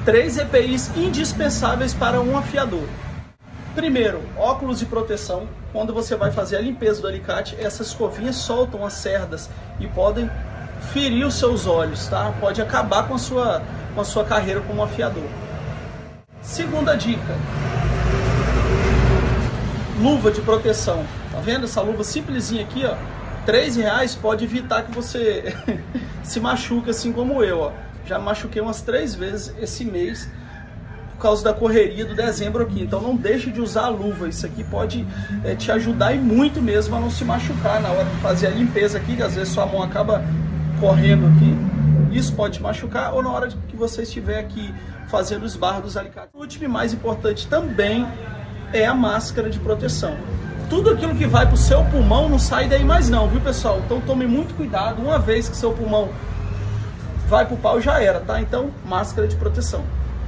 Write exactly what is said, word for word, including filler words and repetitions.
três E P Is indispensáveis para um afiador. Primeiro, óculos de proteção. Quando você vai fazer a limpeza do alicate, essas escovinhas soltam as cerdas e podem ferir os seus olhos, tá? Pode acabar com a sua, com a sua carreira como afiador. Segunda dica, luva de proteção. Tá vendo essa luva simplesinha aqui, ó? três reais pode evitar que você se machuque assim como eu, ó. Já machuquei umas três vezes esse mês por causa da correria do dezembro aqui. Então não deixe de usar a luva. Isso aqui pode é, te ajudar e muito mesmo a não se machucar na hora de fazer a limpeza aqui, que às vezes sua mão acaba correndo aqui. Isso pode te machucar, ou na hora que você estiver aqui fazendo os barros dos alicates. O último e mais importante também é a máscara de proteção. Tudo aquilo que vai para o seu pulmão não sai daí mais não, viu pessoal? Então tome muito cuidado. Uma vez que seu pulmão vai pro pau, já era, tá? Então, máscara de proteção.